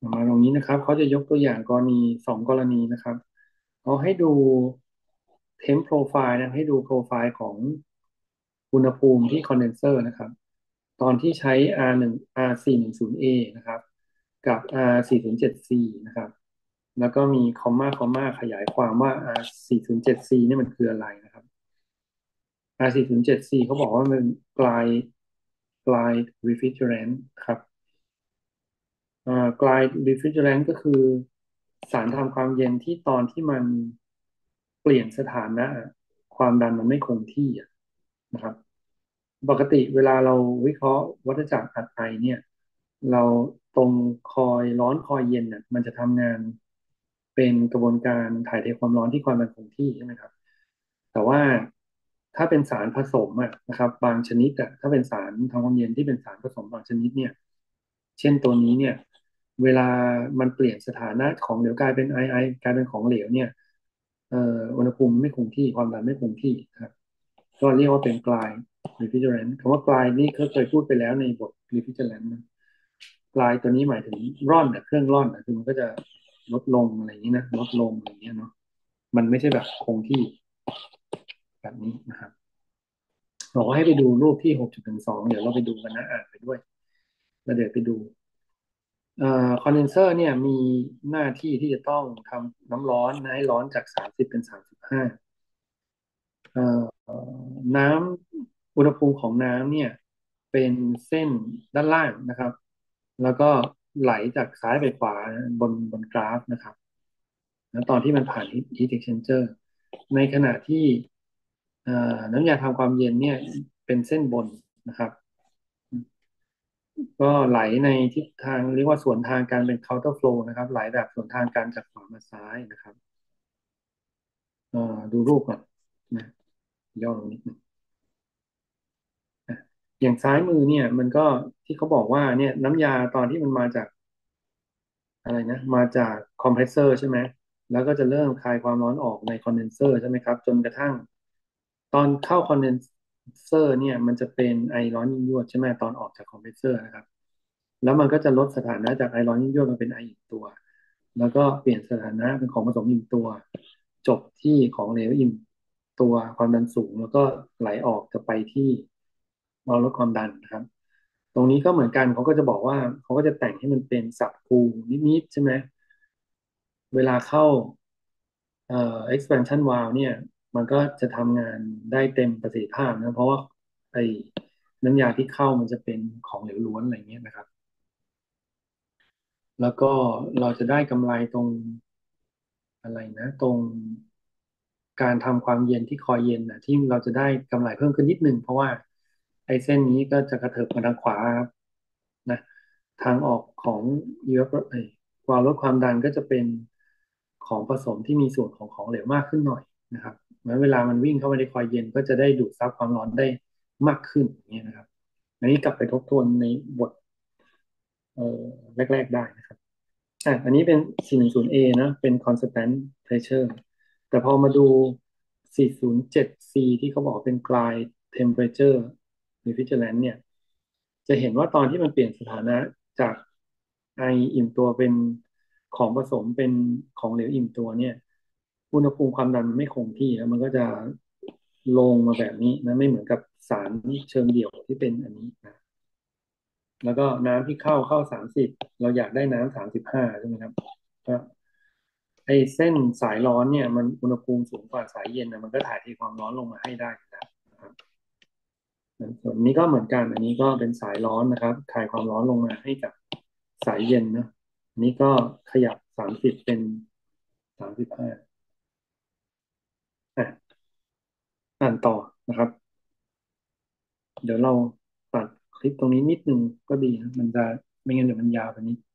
มาตรงนี้นะครับเขาจะยกตัวอย่างกรณี2 กรณีนะครับเขาให้ดู temp profile นะให้ดูโปรไฟล์ของอุณหภูมิที่คอนเดนเซอร์นะครับตอนที่ใช้ R1 R410A นะครับกับ R407C นะครับแล้วก็มีคอมมาขยายความว่า R407C นี่มันคืออะไรนะครับ R407C เขาบอกว่ามัน glide refrigerant ครับ glide refrigerant ก็คือสารทำความเย็นที่ตอนที่มันเปลี่ยนสถานะความดันมันไม่คงที่นะครับปกติเวลาเราวิเคราะห์วัฏจักรอัดไอเนี่ยเราตรงคอยร้อนคอยเย็นน่ะมันจะทำงานเป็นกระบวนการถ่ายเทความร้อนที่ความดันคงที่ใช่ไหมครับแต่ว่าถ้าเป็นสารผสมนะครับบางชนิดถ้าเป็นสารทำความเย็นที่เป็นสารผสมบางชนิดเนี่ย เช่นตัวนี้เนี่ยเวลามันเปลี่ยนสถานะของเหลวกลายเป็นไอกลายเป็นของเหลวเนี่ยอุณหภูมิไม่คงที่ความดันไม่คงที่ครับก็เรียกว่าเป็น glide refrigerant คำว่า glide นี่เคยพูดไปแล้วในบท refrigerant นะ glide ตัวนี้หมายถึงร่อนเครื่องร่อนคือมันก็จะลดลงอะไรอย่างนี้นะลดลงอะไรอย่างเงี้ยเนาะมันไม่ใช่แบบคงที่แบบนี้นะครับบอกว่าให้ไปดูรูปที่6.2เดี๋ยวเราไปดูกันนะอ่านไปด้วยแล้วเดี๋ยวไปดู คอนเดนเซอร์เนี่ยมีหน้าที่ที่จะต้องทำน้ำร้อนนะให้ร้อนจาก30เป็น35เอ่น้ำอุณหภูมิของน้ำเนี่ยเป็นเส้นด้านล่างนะครับแล้วก็ไหลจากซ้ายไปขวาบนกราฟนะครับแล้วตอนที่มันผ่าน heat exchanger ในขณะที่น้ำยาทำความเย็นเนี่ยเป็นเส้นบนนะครับ ก็ไหลในทิศทางเรียกว่าสวนทางกันเป็น counter flow นะครับไหลแบบสวนทางกันจากขวามาซ้ายนะครับดูรูปก่อนนะย่อลงนิดนึงนะอย่างซ้ายมือเนี่ยมันก็ที่เขาบอกว่าเนี่ยน้ำยาตอนที่มันมาจากอะไรนะมาจากคอมเพรสเซอร์ใช่ไหมแล้วก็จะเริ่มคายความร้อนออกในคอนเดนเซอร์ใช่ไหมครับจนกระทั่งตอนเข้าคอนเดนเซอร์เนี่ยมันจะเป็นไอร้อนยิ่งยวดใช่ไหมตอนออกจากคอมเพรสเซอร์นะครับแล้วมันก็จะลดสถานะจากไอร้อนยิ่งยวดมาเป็นไออิ่มตัว แล้วก็เปลี่ยนสถานะเป็นของผสมอิ่มตัวจบที่ของเหลวอิ่มตัวความดันสูงแล้วก็ไหลออกจะไปที่เราลดความดันนะครับตรงนี้ก็เหมือนกันเขาก็จะบอกว่าเขาก็จะแต่งให้มันเป็นสับคูลนิดๆใช่ไหมเวลาเข้าexpansion valve เนี่ยมันก็จะทำงานได้เต็มประสิทธิภาพนะเพราะว่าไอ้น้ำยาที่เข้ามันจะเป็นของเหลวล้วนอะไรเงี้ยนะครับแล้วก็เราจะได้กำไรตรงอะไรนะตรง การทำความเย็นที่คอยเย็นที่เราจะได้กำไรเพิ่มขึ้นนิดนึงเพราะว่าไอ้เส้นนี้ก็จะกระเถิบมาทางขวาครับนะทางออกของเยอะความลดความดันก็จะเป็นของผสมที่มีส่วนของของเหลวมากขึ้นหน่อยนะครับเมื่อเวลามันวิ่งเข้าไปในคอยเย็นก็จะได้ดูดซับความร้อนได้มากขึ้นอย่างเงี้ยนะครับอันนี้กลับไปทบทวนในบทเอ่อแรกๆได้นะครับ อันนี้เป็น 410A นะเป็น constant pressure แต่พอมาดู 407C ที่เขาบอกเป็น glide temperature refrigerant เนี่ยจะเห็นว่าตอนที่มันเปลี่ยนสถานะจากไออิ่มตัวเป็นของผสมเป็นของเหลวอิ่มตัวเนี่ยอุณหภูมิความดันมันไม่คงที่แล้วมันก็จะลงมาแบบนี้นะไม่เหมือนกับสารเชิงเดี่ยวที่เป็นอันนี้นะ แล้วก็น้ำที่เข้า30เราอยากได้น้ำ35ใช่ไหมครับก็ไอ้เส้นสายร้อนเนี่ยมันอุณหภูมิสูงกว่าสายเย็นนะมันก็ถ่ายเทความร้อนลงมาให้ได้อยู่แล้วนะครับส่วนนี้ก็เหมือนกันอันนี้ก็เป็นสายร้อนนะครับถ่ายความร้อนลงมาให้กับสายเย็นนะอันนี้ก็ขยับ30เป็น35อ่ะอ่านต่อนะครับเดี๋ยวเราตัดคลิปตรงนี้นิดนึงก็ดีนะมันจะไม่งั้นเดี๋ยวมันยาวไปนิด